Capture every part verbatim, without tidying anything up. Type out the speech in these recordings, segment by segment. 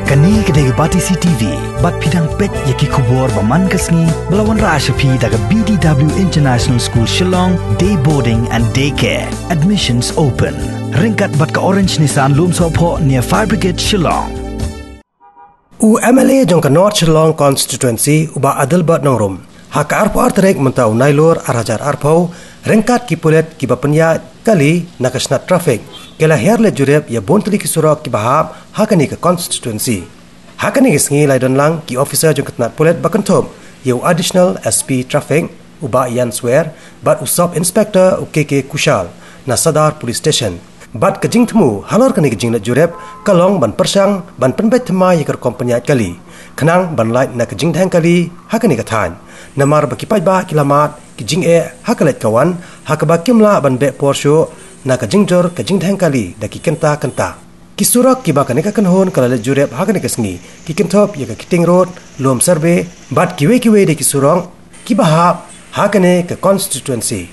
Kani kedai bati C T V, bat pidang pet yaki kubur baman kesni, belawan Rashapi daga B D W International School Shillong, day boarding and daycare. Admissions open. Ringkat bat ke Orange Nissan Lum Sopo near Fire Brigade Shillong. U M L A jong ke North Shillong constituency uba adil bat nongrum. Haka arpo arterek mentau nailor arajar arpo, ringkat ki pulet ki bapenya kali nakasnat traffic. Kela herle jurep ya bontli ki surak ki bahab hakani ke constituency. Hakani ki sengi laidon lang ki officer jong ketnat pulet bakantop yau additional S P traffic uba yan swear bat usop inspector u K K Kushal na Sadar police station. Bat ke jing temu halor kani ke jing na jurep kalong ban persang ban penbet tema yikar kompanyat kali. Kenang ban light na ke jing dhang kali hakani ke tan. Namar bakipai ba kilamat ki jing e hakalet kawan hakaba kimla ban be porsho na ka jingjor ka jingthang kali da ki kenta kenta kisurak ki ba ka ka kanhon kala le jurep ha ka ne kasngi ki kentop ya ka kiting road lom survey bat kiwe kiwe de kisurong ki ba ha ha ka ne ka constituency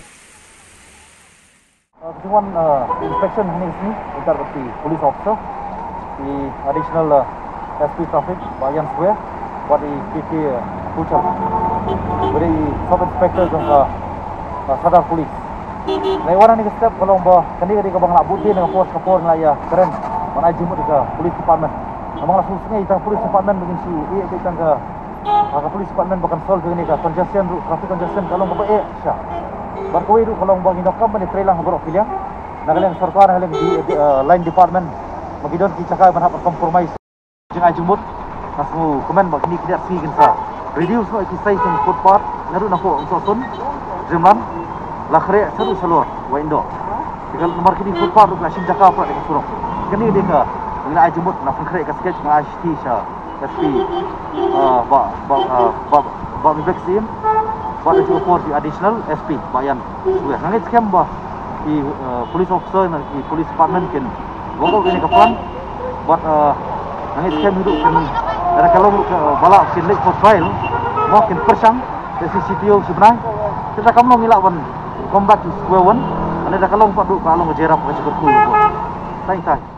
one uh, inspection ni sini antar bati police officer di additional uh, S P traffic bayan square buat di K K Kuchal beri sub inspector jong uh, Sadar police. Lai orang ni step kalau bah kani kadi kabang nak butin dengan force kapor ngelaya keren mana jumut ke police department. Amang langsung sini kita police department begin si eh kita ke agak police department bahkan solve ini ke congestion traffic congestion kalau ngapa eh sya. Berkoi du kalau bang indokam ni trailang berok pilihan. Nagalang sarkar nagalang di line department magidon ki cakap berhap compromise. Jangan jumut langsung komen bagi ni tidak si kinsa. Reduce no exercise in footpath naru nako sosun zaman lakhre seru salor windo kalau nomor kini footpath nak sim jaka apa dekat surong kini dia ke bila ajumut nak khre ka sketch ngai sti sha tapi ba ba ba ba mibeksim ba itu for the additional S P bayan sudah nangit scam ba di police officer dan di police department kin gogo ini ke plan buat nangit scam hidup kan ada kalau bala sin lek for trial mungkin persang dari C C T V sebenarnya kita kamu milawan come back to square one. Anda dah kalau empat duduk kalau ngejerap macam berkuih. Tai tai.